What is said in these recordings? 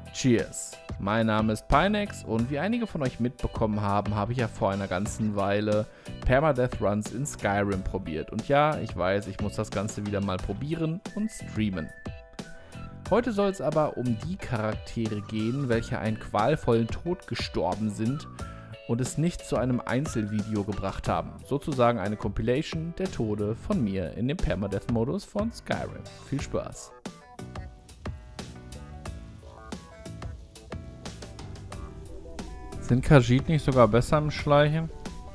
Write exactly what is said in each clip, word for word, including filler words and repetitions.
Cheers! Mein Name ist Pinex und wie einige von euch mitbekommen haben, habe ich ja vor einer ganzen Weile Permadeath Runs in Skyrim probiert. Und ja, ich weiß, ich muss das Ganze wieder mal probieren und streamen. Heute soll es aber um die Charaktere gehen, welche einen qualvollen Tod gestorben sind und es nicht zu einem Einzelvideo gebracht haben. Sozusagen eine Compilation der Tode von mir in dem Permadeath-Modus von Skyrim. Viel Spaß! Sind Khajiit nicht sogar besser im Schleichen?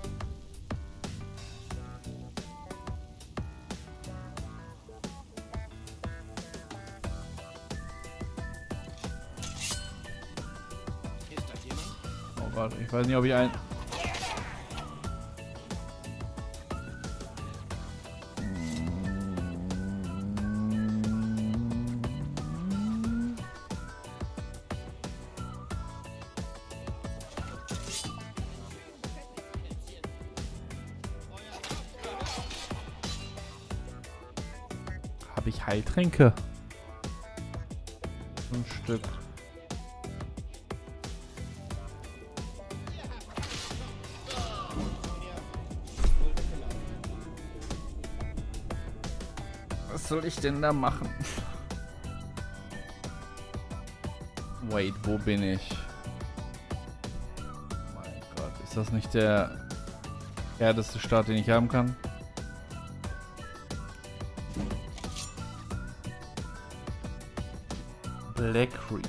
Oh Gott, ich weiß nicht, ob ich ein... Habe ich Heiltränke? Ein Stück. Was soll ich denn da machen? Wait, wo bin ich? Mein Gott, ist das nicht der härteste Start, den ich haben kann? Blackreach.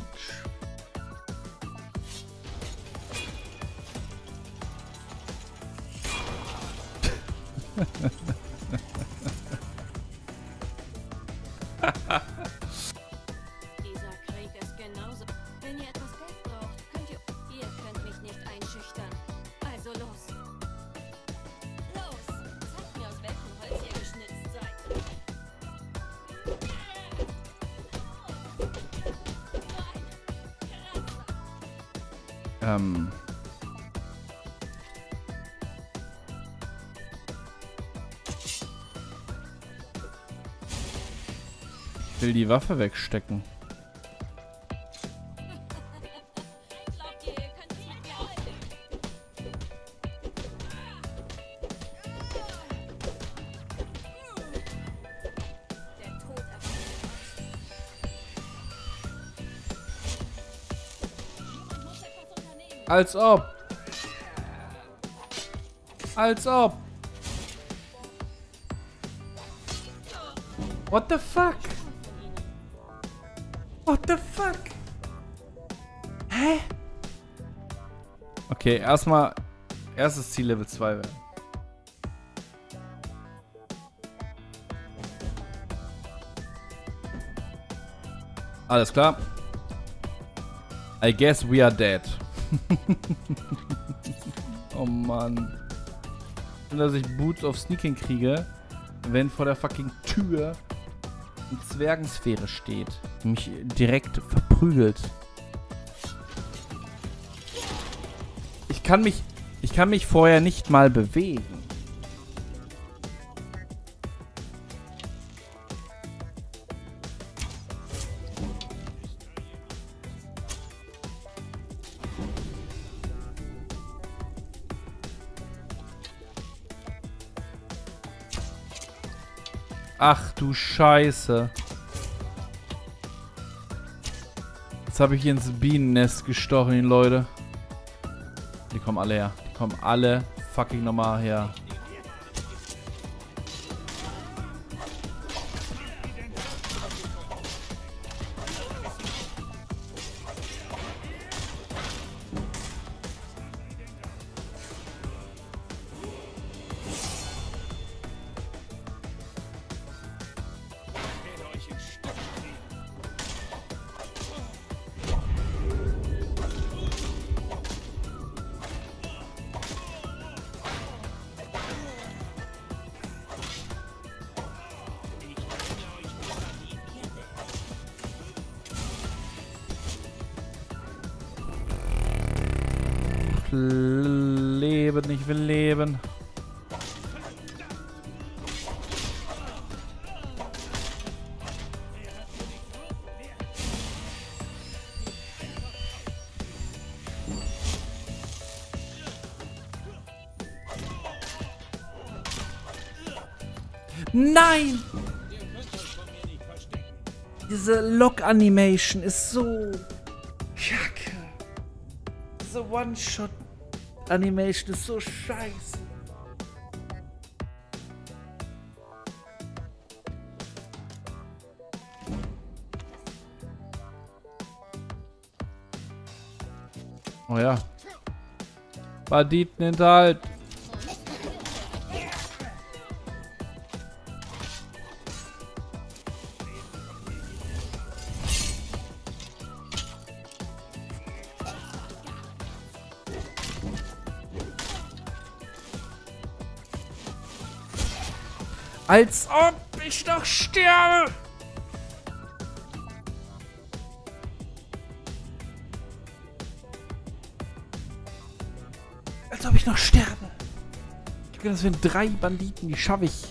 Dieser Krieg ist genauso. Wenn ihr etwas Geld braucht, könnt ihr... Ihr könnt mich nicht einschüchtern. Also los. Los! Zeigt mir, aus welchem Holz ihr geschnitzt seid. Ähm. Ich will die Waffe wegstecken. Glaubt ihr, ihr könnt es mit mir halten? Der Tod erwartet uns. Ich muss etwas unternehmen. Als ob. Als ob. What the fuck? What the fuck? Hä? Okay, erstmal erstes Ziel Level zwei werden. Alles klar. I guess we are dead. Oh Mann. Und dass ich Boots of Sneaking kriege, wenn vor der fucking Tür eine Zwergensphäre steht. Die mich direkt verprügelt. Ich kann mich. Ich kann mich vorher nicht mal bewegen. Ach du Scheiße. Jetzt habe ich hier ins Bienennest gestochen, Leute. Die kommen alle her. Die kommen alle fucking nochmal her. Leben, ich will leben. Nein! Diese Lock-Animation ist so kacke. Diese One-Shot-Animation ist so scheiße. Oh ja. Banditen hinterhalt. Als ob ich doch sterbe! Als ob ich noch sterbe! Ich hab gedacht, das wären drei Banditen, die schaffe ich.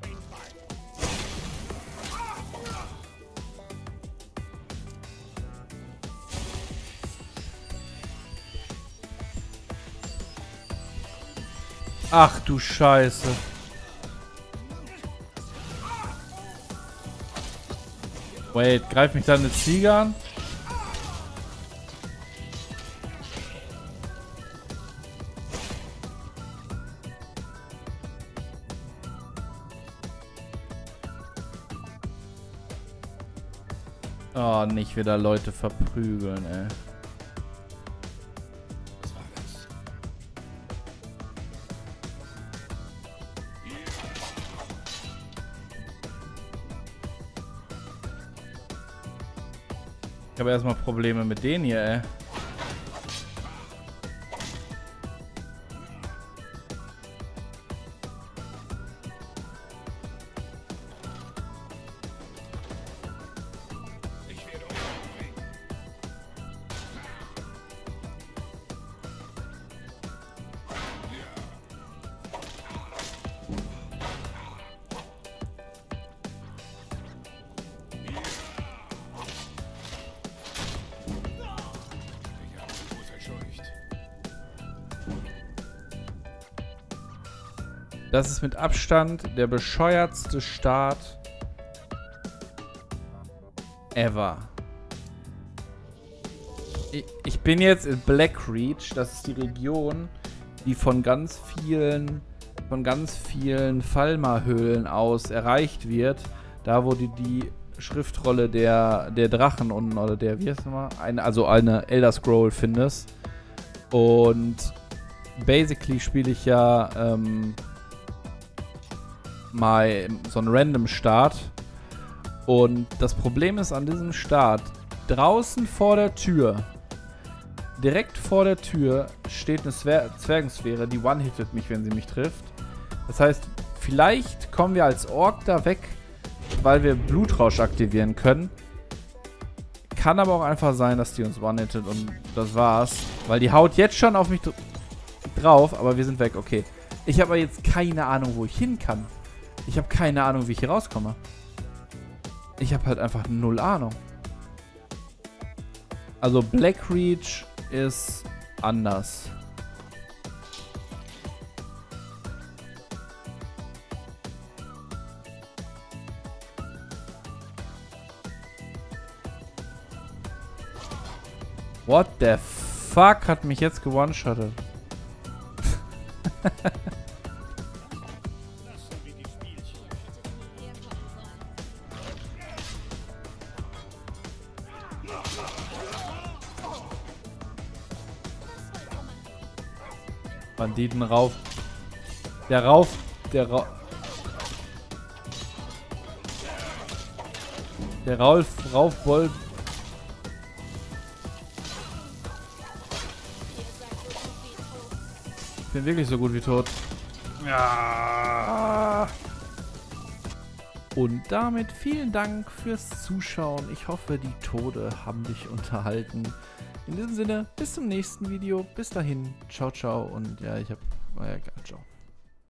Ach du Scheiße. Wait, greift mich dann eine Ziege an? Oh, nicht wieder Leute verprügeln, ey. Was war das? Ich habe erstmal Probleme mit denen hier, ey. Ich werde euch umbringen. Ich habe den Fuß verscheucht. Das ist mit Abstand der bescheuertste Start ever. Ich, ich bin jetzt in Blackreach. Das ist die Region, die von ganz vielen von ganz vielen Falmer-Höhlen aus erreicht wird. Da, wo du die Schriftrolle der, der Drachen unten, oder der, wie heißt es nochmal? Eine, also eine Elder Scroll findest. Und basically spiele ich ja ähm, mal so einen Random Start. Und das Problem ist an diesem Start, draußen vor der Tür, direkt vor der Tür steht eine Zwer Zwergensphäre, die one-hittet mich, wenn sie mich trifft. Das heißt, vielleicht kommen wir als Ork da weg, weil wir Blutrausch aktivieren können. Kann aber auch einfach sein, dass die uns one-hittet und das war's. Weil die haut jetzt schon auf mich dr drauf, aber wir sind weg, okay. Ich habe aber jetzt keine Ahnung, wo ich hin kann. Ich habe keine Ahnung, wie ich hier rauskomme. Ich habe halt einfach null Ahnung. Also Blackreach ist anders. What the fuck hat mich jetzt gewone-shottet? Banditen rauf. Der rauf. Der rauf. Der Rauf. Rauf Wolf. Ich bin wirklich so gut wie tot. Ja. Und damit vielen Dank fürs Zuschauen. Ich hoffe, die Tode haben dich unterhalten. In diesem Sinne, bis zum nächsten Video. Bis dahin, ciao, ciao. Und ja, ich hab... Naja, ciao.